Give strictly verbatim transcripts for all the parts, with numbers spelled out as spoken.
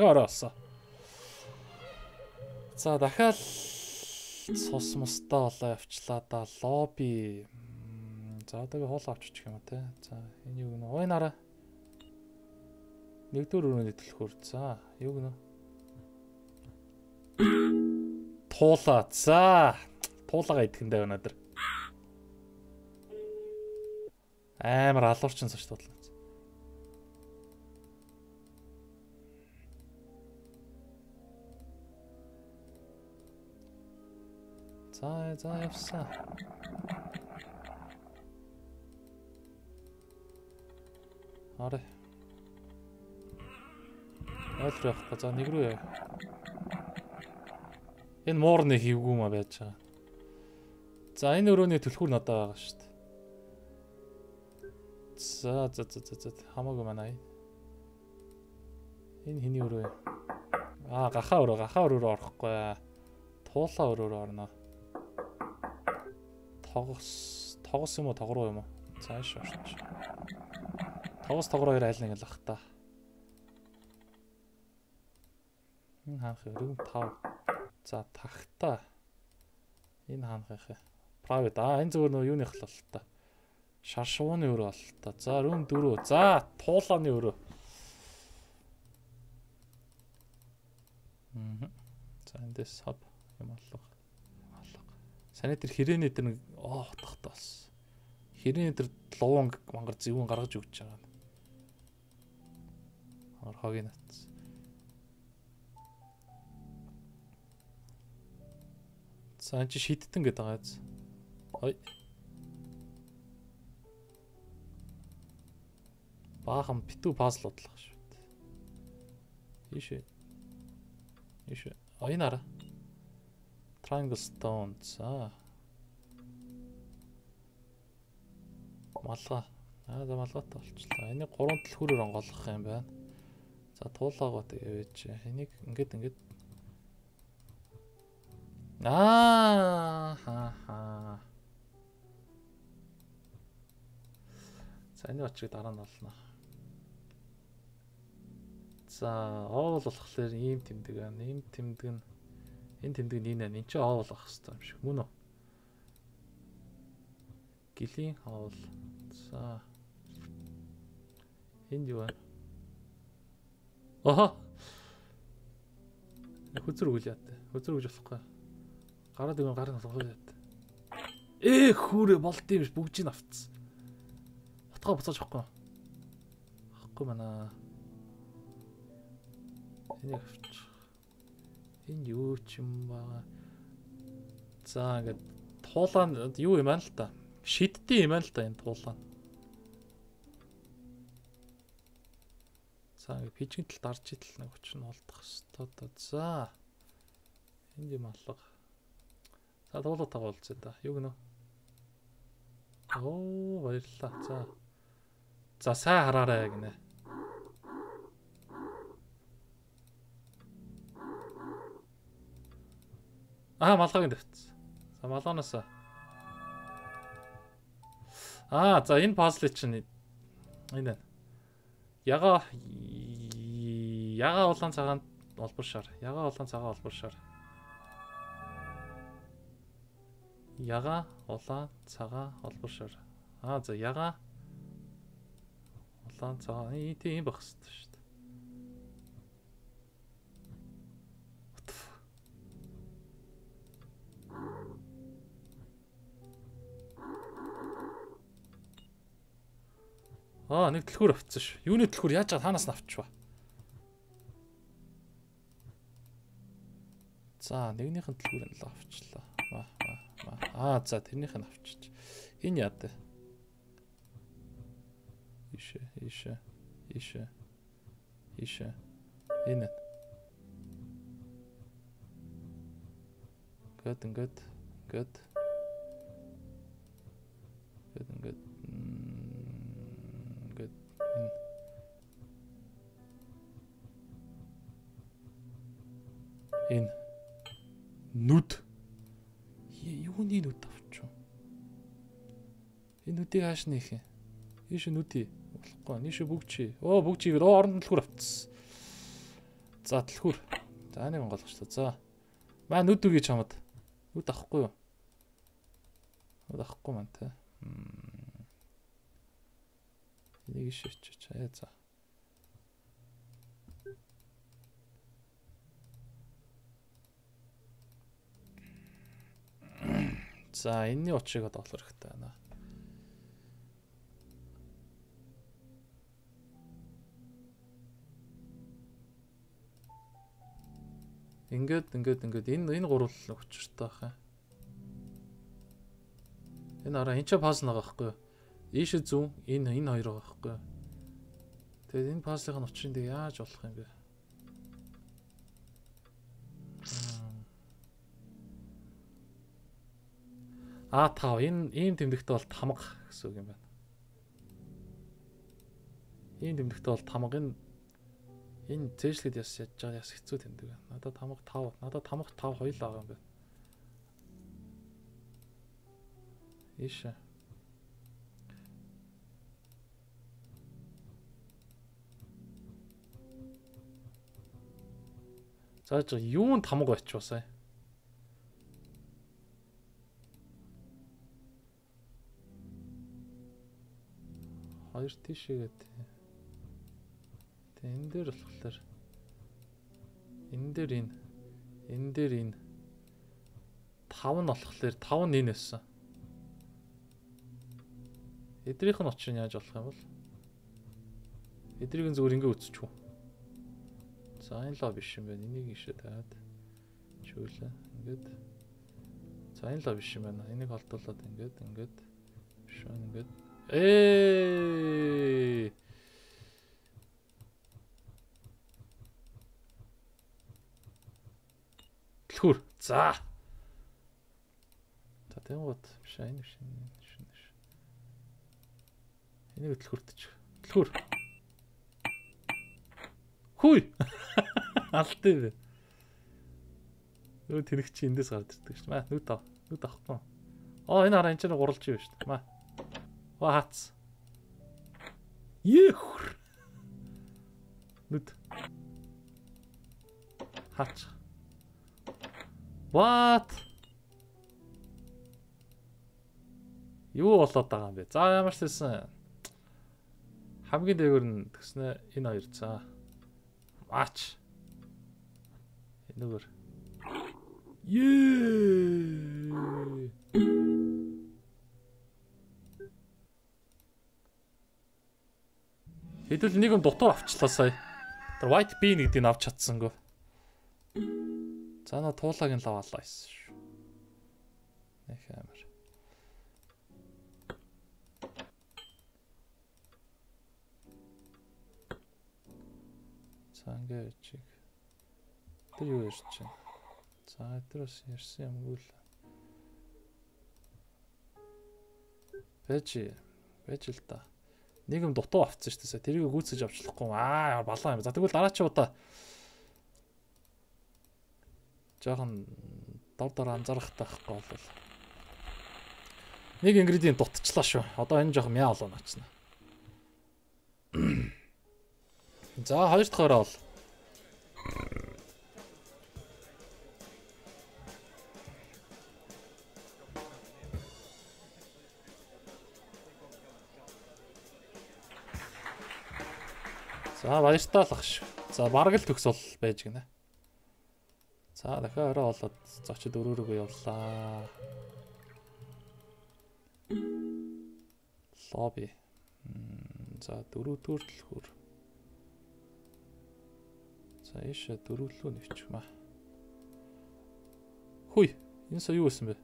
Дахиад ороо болсон. За дахиад цус мустаа болоо явчлаа да. Лобби. За одоо хоол авччих юм уу те. За энэ юу гэнэ? Ой нараа. Нэгдүгээр өрөөний төлхөр. За юу гэнэ? Туула. За. Туулага идэхэндээ байна өдөр. Амар алуурчин сууч туулна. За за явсан. Аре. Ойлгох байхгүй. За нэг рүү яа. Энэ моорны хийвгүй маа байж байгаа. За энэ өрөөний төлхөр надад байгаа шүү дээ. За за за за за хамаагүй манай. Энэ хиний өрөө. Аа гахаа өрөө, гахаа өрөө рүү орохгүй. Туулаа өрөө рүү орно. Тогос, тогос юм уу, тогроо юм уу? Цааш орч. Тогос тогроо хоёр айл нэг л ах та. Энэ хаах өрөө тав. За тахта. Энэ хаах яах вэ? Private. Аа энэ зүгээр нөө юуных л л та. Шаршууны өрөө бол та. За рүүм дөрөв. За туулааны өрөө. Мм. За эндээс хав юм алга. Алга. Санитар хэрэнээ дээр нэг оо тахтаас. Хэрэнээ дээр ловон мангар зөвүүн гаргаж өгч байгаа. Ор хогийн натс. За энэ чи шидтэн гэдэг байгаа биз. Ой. Баахан битүү пазл бодлох шүү дээ. Ийшээ. Ийшээ. Ой нара. Triangle stone. За. Малгай. Аа за малгайтай болчихлоо. Энийг гурван төлхөрөөр онгоолгох юм байна. За туулаагаа тэгээ вэж. Энийг ингээд ингээд. Аа ха ха. За энэ очиг дараа нь олно. За оол болохоор ийм тэмдэг байна. Ийм тэмдэг нь энэ тэмдэг нь энэ энэ ч оол ах хэвээр юм шиг мөн үү? Гэлийн оол. За. Энд юу вэ? Аха. Хүзэр үгүй яатай. Хүзэр үгүй болохгүй. Гараад игэн гараа болохгүй яатай. Ээ хүүрэ болд юм ш бүгжийг авцсан. Утгаа буцааж авахгүй. Авахгүй мана. Энийг авч. Энэ юу ч юм баа. За ингээд туулаа юу юм аа л та. Шидтэй юм аа л та энэ туулаа. За ингээд пижинг талд арч идэл нэг хүч нь олдох хэвээр. За. Энд юм алга. За туулаа тагаа болцоо да. Юу гэнэ? Оо баярлалаа. За. За сайн хараарай гинэ. Аа малгайг тавьчихсан. За малгаанаас. Аа за энэ пазл чинь энэ. Яга яга улаан цагаан олбор шар. Яга улаан цагаан олбор шар. Яга улаан цагаан олбор шар. Аа за яга улаан цагаан ийм байх хэрэгтэй шүү дээ. Аа нэг төлхөр авцсан ш. Юуны төлхөр яаж чад хаанаас нь авчваа? За нэгнийх нь төлхөр нь л авчлаа. Ва ва. Аа за тэрнийх нь авчиж. Энэ яа дэ? Ишэ ишэ ишэ ишэ. Энэ. Гэт ингээд гэт. Гэт ингээд энэ нүд юуны нүд авчих. Энэ нүдийг хааш нэх юм? Ийш нүдий болохгүй. Нийш бүгчи. Оо бүгчигээр оо оронд төлхөр авчихсан. За дэлхүүр. За нэг онголгочлаа. За. Маа нүд үгүй чамд. Нүд авахгүй юу? Нүд авахгүй маань те. Энийг шийдчих. Ээ за. За энэний учрыг одоо олох хэрэгтэй байна. Ингээд ингээд ингээд энэ энэ гурвал учиртай байх юм. Энэ араа энэ ч пазл байгаа байхгүй юу? Ийш зүүн энэ энэ хоёр байгаа байхгүй юу? Тэгээд энэ пазлын учрыг тэг яаж болох юм бэ? А тав энэ ийм тэмдэгтээ бол тамга гэсэн үг юм байна. Ийм тэмдэгтээ бол тамга энэ энэ цээжлэхэд яс яаж байгаа яс хэцүү тэмдэг байна. Надад тамга тав, надад тамга тав хоёулаа байгаа юм байна. Ийш. Зааж юун тамга байчвасаа. Хоёр тийшээгээд. Тэ энэ дээр болохоор энэ дээр энэ энэ дээр энэ тав нь болохоор тав нь энэ байсан. Эдрийнх нь очрыг яаж болох юм бол? Эдрийг нь зөвөр ингэ үтсчүү. За энэ лоо биш юм байна. Энийг ишээ тавиад чүүлээ. Ингээд. За энэ лоо биш юм байна. Энийг холдуулаад ингээд ингээд биш байна ингээд. Ээ. Дэлхүр. За. За тэнгууд биш энэ биш энэ биш. Энийг дэлхүртэж. Дэлхүр. Хүй. Алтай бэ. Нүү тэнэг чи эндээс гарч ирдэг шүү дээ. Маа нүд ав. Нүд авахгүй. Оо энэ хараа энэ ч гуралж юу шүү дээ. Маа. Оо хац. Ех. Нүд. Хац. What? Юу болоод байгаа юм бэ? За ямар ч хэлсэн. Хамгийн дээгүүр нь тэгснэ энэ хоёр цаа. Ач. Энэгээр. Ее. Хэдүүл нэг юм дутуу авчлаа сая. Тэр white bean гэдгийг авч чадсангүй. За на туулагын лав алаа байсан шүү. Нэх амар. За ингээ чиг. Тэр юу ярьж чинь? За тэр бас ярьсан юмгүй л. Бэж. Бэж л да. Нэг юм дутуу авцсан шүү дээ. Тэрийг гүйцэж авчлахгүй. Аа балаа юм. За тэгвэл дараа чи удаа жоохон дор дор анзаарах таахгүй бол нэг ингредиент дутчихлаа шүү. Одоо энэ жоохон мяа болоо наачна. За хоёр дахь ороо бол. За баяртай л ах шүү. За бараг л төгс бол байж гинэ. За дахиад ороо болоод зочид өрөөрөөгөө явлаа. Лобби. За дөрөвдүгээр дэлхүүр. За ийшээ дөрвөлөө нэвчих маа. Хүй, энэ сая юу байсан бэ?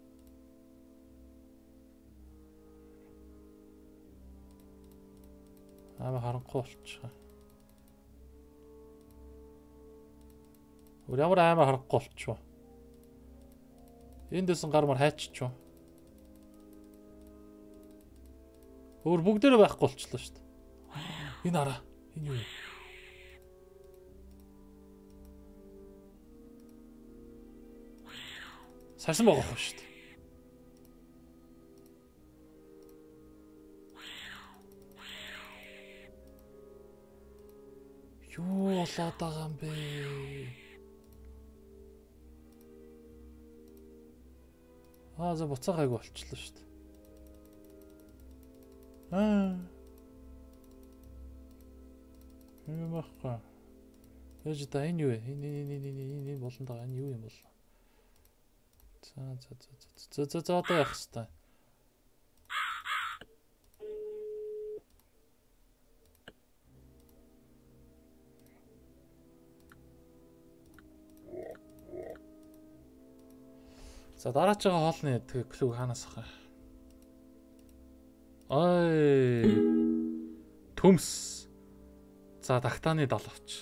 Аа харанхуй болчихоо. Өөр ямар аймаа харахгүй болчихоо. Энд дэсэн гар мар хайчихоо. Өөр бүгдээрээ байхгүй болчихлоо шүү дээ. Энэ хараа. Энэ юу вэ? Сарсан байгаа хөө шүү дээ. Юу болоод байгаа юм бэ? Аа за буцаа гайгүй болчихлоо шүү дээ. Аа. Юм аахгүй. Яаж та энэ юу вэ? Энэ энэ энэ энэ энэ болон даа энэ юу юм бол? За за за за за за одоо явах хэрэгтэй. За дараачихаа хоолны клүг хаанаас авах вэ? Ой. Төмс. За тагтааны далавч.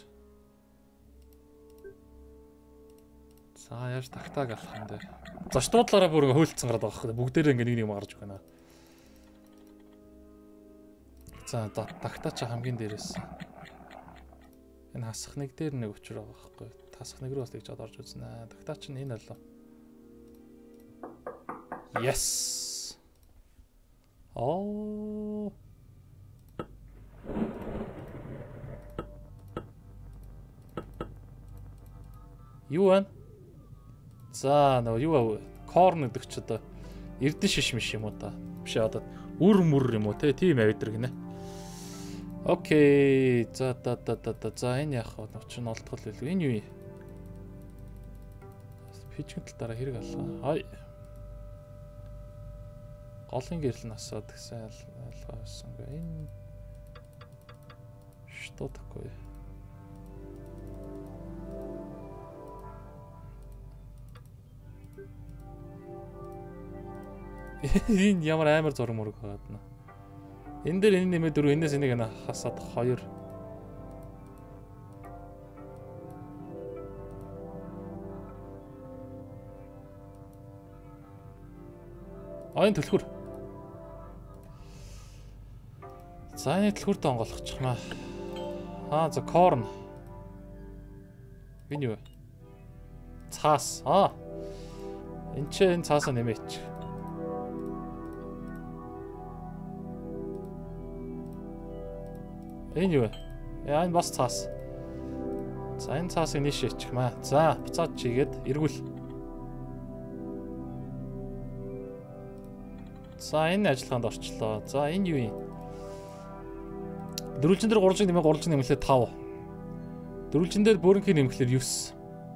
За яаж тагтааг алах юм бэ? За штуудлаараа бүр хөөлцсөн гараад байгаа хэрэг. Бүгдээрээ ингээ нэг нэг марж өгнө. За тагтаа ч хамгийн дээрээс. Энэ хасах нэг дээр нэг өчр байгаа байхгүй. Тасах нэг рүү бас тэгж орж үзнэ. Тагтаа ч энэ болоо. Yes. Oh. Юу вэ? За нөгөө юу вэ? Корн гэдэг ч одоо эрдэн шиш миш юм уу та. Биш одоо үр мөр юм уу те тийм авидар гинэ. Окей. За да да да да за энэ яах вэ? Нууч нь олдгол илүү. Энэ юу юм? Фижгэнтэл дараа хэрэг алгаа. Хай. Голын гэрэл насаад гэсэн ялгаа байсангүй. Энэ что такое? Энэ ямар амар зураг мөрөг хаад нэ. Энэ дээр энэ нэмээ дөрөв энэс энийг хасаад хоёр. А энэ төлхөр. За энэ төлхөртөө онгойлгочих маа. Аа за корн. Энэ юу вэ? Цаас. Аа. Энд ч энэ цаасаа нэмээч. Энэ юу вэ? Яа энэ бас цаас. За энэ цаасыг нийшээчих маа. За буцаад чигээд эргүүл. За энэ ажиллагаанд орчлоо. За энэ юу юм? Дөрвөлжин дээр гурвалжин нэмээ гурвалжин нэмэхлээр тав. Дөрвөлжин дээр бөөрөнхийн нэмэхлээр девс.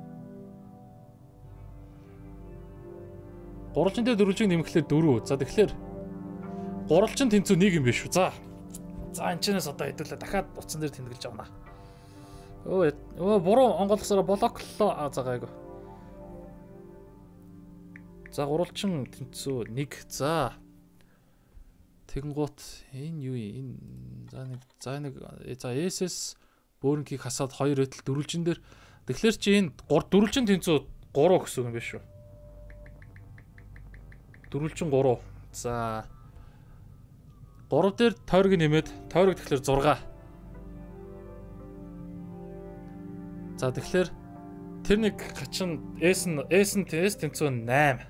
Гурвалжин дээр дөрвөлжин нэмэхлээр дөрөв. За тэгэхээр гурвалжин тэнцүү нэг юм биш үү? За. За энэ чэнэс одоо хэдүүлээ дахиад утсан дээр тэмдэглэж авна. Өө өө буруу онгойлгосоор блоклоо. А за гайгүй. За гурвалжин тэнцүү нэг. За. Тэгэнгუут энэ юу юм? За нэг за нэг за эс эс бөөрөнхийг хасаад хоёр өдөл дөрвөлжин дээр тэгэхээр чи энэ дөрвөлжин тэнцүү гурав гэсэн юм биш үү? Дөрвөлжин гурав. За гурав дээр тойрог нэмээд тойрог тэгэхээр зураг. За тэгэхээр тэр нэг хачин S нь S нь S тэнцүү восемь.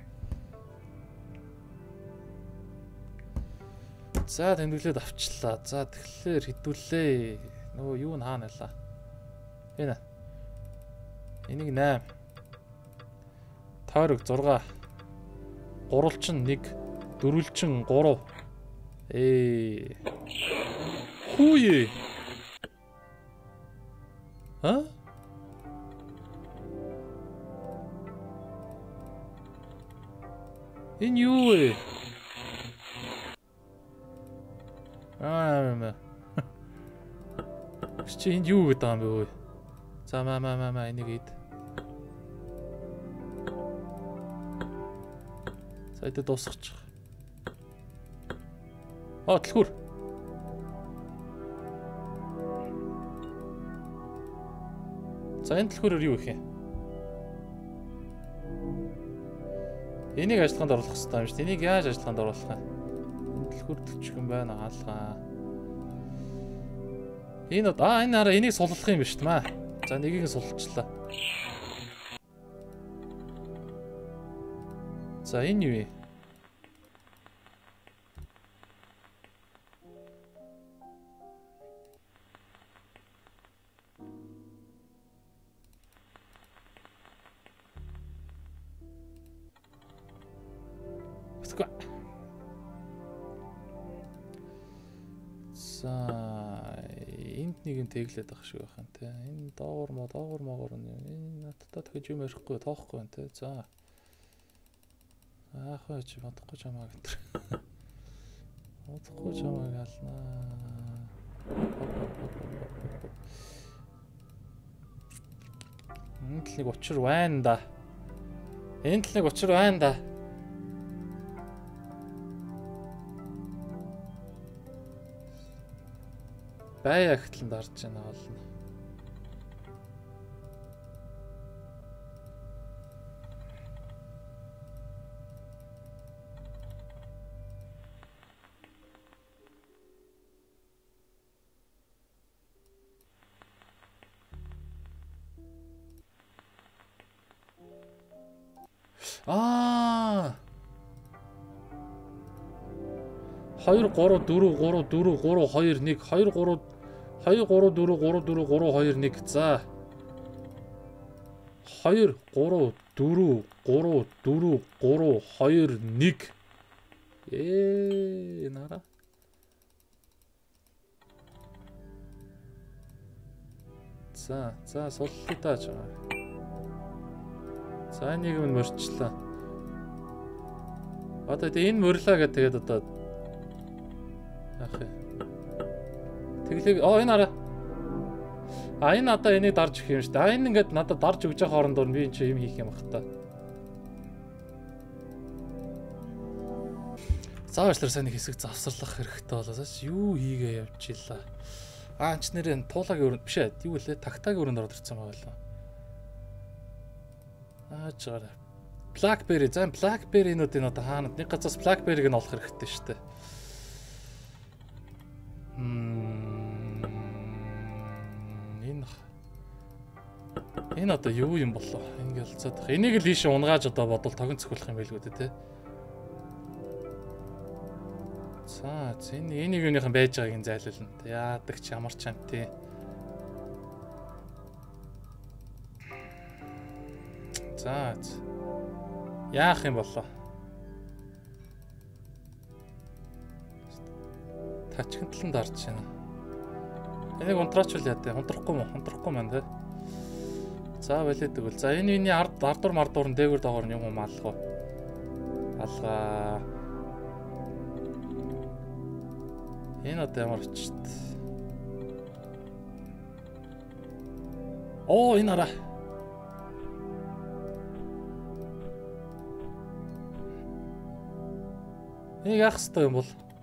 За тэмдэглээд авчлаа. За тэгэхээр хідүүлээ. Нөгөө юу н хаана байлаа? Энэ. Энийг восемь. Тойрог зураг. Гурвалжин нэг, дөрвөлжин гурав. Ээ. Хүйе. А? Энэ юу вэ? Аа мэ. Чи энд юу гэдэг юм бэ вэ? За маа маа маа энийг ид. За идэ дуусгачих. Аа төлхөр. За энэ төлхөрөөр юу их юм? Энийг ажиллагаанд оруулах хэрэгтэй юм шүү дээ. Энийг яаж ажиллагаанд оруулах юм? Төлхөр төлчих юм байна хаалгаа. Энэ аа энэ хараа энийг суллах юм биш тмаа. За нэгийг нь суллчлаа. За энэ юу юм? За энд нэг юм тэглээд байх шиг байх юм те. Энэ доогор мо доогор могоор нь энэ надтай дахиж юм ярихгүй тоохгүй юм те. За. Аах вэ чи бодохгүй ч хамаа гэтэр. Бодохгүй ч хамаа галнаа. Энд л нэг учир байна да. Энд л нэг учир байна да. Бай агтлан дарж байна болно. Аа. two three four four four four two one two three two three four four four four four two one. За. two three four four four four two one. Ээ нара. За, за суллаа тааж байгаа. За нэг юм мөрчлээ. Одоо энэ мөрлөө гэдэг тэгээд одоо яах вэ? Тэглэг оо энэ араа. А энэ надаа энийг дарж өгөх юм шүү дээ. А энэ ингээд надад дарж өгж байгаа хоорондоо би энэ чи юм хийх юм бах та. Заавчлаар сайн нэг хэсэг завсарлах хэрэгтэй болоосаач юу хийгээ явчихлаа. Аа анч нэрэн туулагийн өрөнд биш ээ. Юу лээ? Тактагийн өрөнд ороод ирсэн байгаа лээ. Аа чараа. Blackberry, за Blackberry-нуудын одоо хаанад нэг газраас Blackberry-г нь олох хэрэгтэй шүү дээ. Мм. Энэ Энэ одоо юу юм болоо? Ингээл цаад. Энийг л ийш унгааж одоо бодвол тогон цохиулах юм байлгүй дээ, тэ. За, энэ энийг юуныхан байж байгааг нь зайлуулна. Яадаг ч ямар ч юм тий. За. Яах юм болоо? Тачгинтлан дарж байна. Энийг унтраачвал яа дээ? Унтрахгүй мó? Унтрахгүй маань тий. За болоод өгөл. За энэ миний ард ардур мардуур дээгүүр доогоор юм уу алах уу? Алгаа. Энэ одоо ямар ч. Оо энэ араа. Энийг яах ёстой юм бол?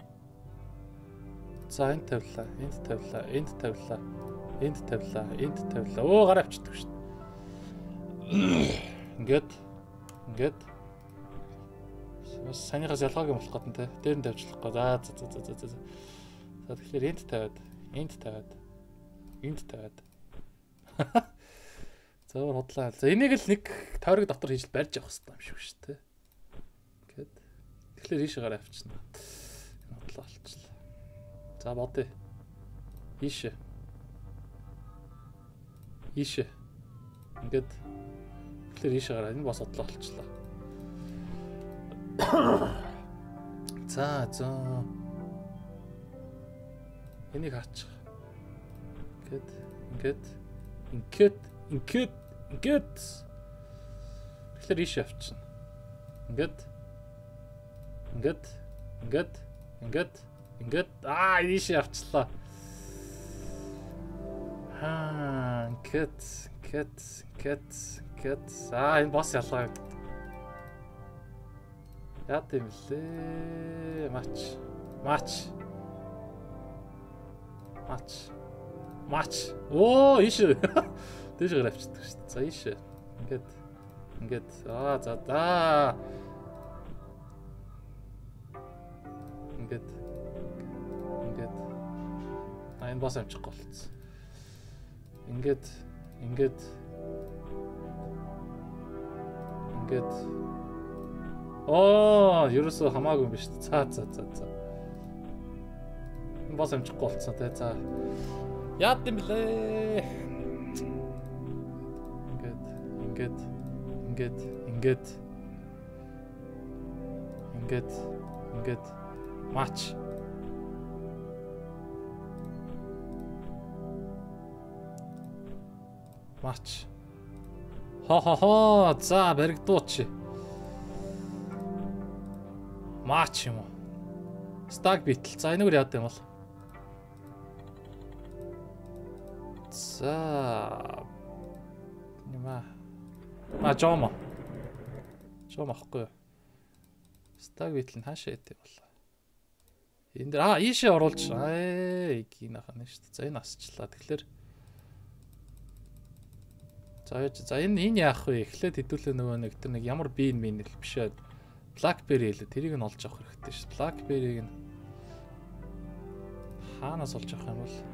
За энд тавилаа, энд тавилаа, энд тавилаа, энд тавилаа, энд тавилаа. Оо гараа авчдаг шүү дээ. Ингээд ингээд санийхаас ялгааг юм болох гэдэг нь те. Дээр нь тавьчлах гоо. За за за за за. За тэгэхээр энд тавиад, энд тавиад, энд тавиад. За бодлоо. За энийг л нэг тойрог дотор хийж барьж явах хэрэгтэй юм шиг шүү дээ. Ингээд. Тэгэхээр ийшээ гараа авчихна. Бодлоо олчлаа. За бодъё. Ийшээ. Ийшээ. Ингээд. Тэгэхээр ийшээ гараа. Энэ бас бодлоо олчлаа. За за. Энийг хаачих. Ингээд ингээд ингээд ингээд ингээд. Тэгэхээр ийшээ авчихна. Ингээд ингээд ингээд ингээд ингээд аа ийшээ авчлаа. Аа ингээд ингээд ингээд ингээд аа энэ бас ялгаа. Яа гэм лээ. Мач. Мач. Мач. Мач. Оо ийшээ. Дээш гараа авчихдаг шүү дээ. За ийшээ. Ингээд ингээд аа за да. Ингээд ингээд а энэ бас амжихгүй болцсон. Ингээд ингээд ингээд оо ерөөсөө хамаагүй юм биш үү? За за за за. Энэ бас амжихгүй болцсон те. За. Яад юм блэ? Ингээд ингээд ингээд ингээд ингээд ингээд мач. Матч. Хо хо хо. За баригдууч. Матч юм уу? Стаг битл. За энэгээр яад юм бол. За. Нема. А жомо. Жомо ахгүй юу? Стаг битл нь хаашаа идэв бол. Энэ дээр аа ийшээ оруулж. Аа гинах нь шүү дээ. За энэ асчлаа. Тэгэхээр За за энэ энэ яах вэ? Эхлээд хэдүүлээ нөгөө нэг тэр нэг ямар бийн мин л бишээ. Blackberry хэлээ. Тэрийг нь олж авах хэрэгтэй шүү. Blackberry-г нь хаанаас олж авах юм бол?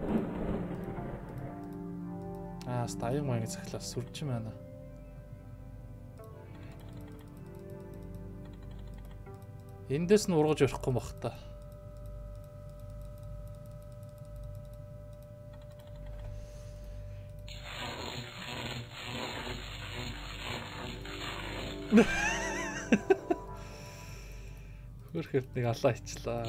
Аа, стайл маяг захлаас сүрж юм байна. Эндээс нь ургаж өрөхгүй бах та. Хөрхөд нэг алаа ичлаа.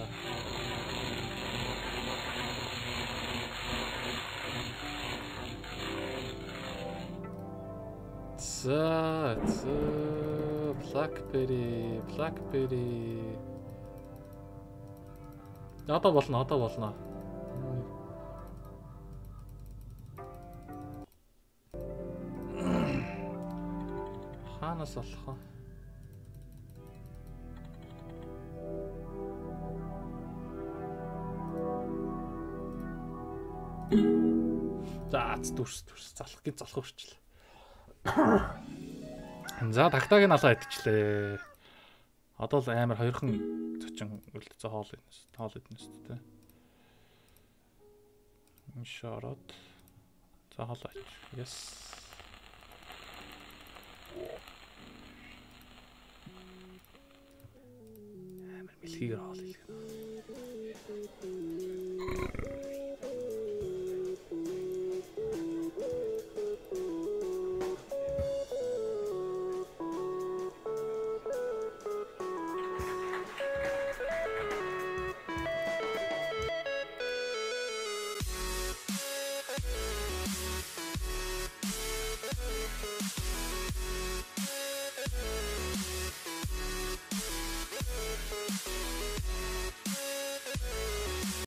За, за Blackberry, Blackberry. Одоо болно, одоо болно. Хаанаас болох вэ? За дүрс дүрс залах гэж залах өрчлээ. За тагтааг нь алаа идчихлээ. Одоо л амар хоёрхан зочин үлдсэн хоол идэнэс. Хоол идэнэс тээ. Иншаарад. За хоол ич. Yes. Амар мэлхийгээр хоол идэх.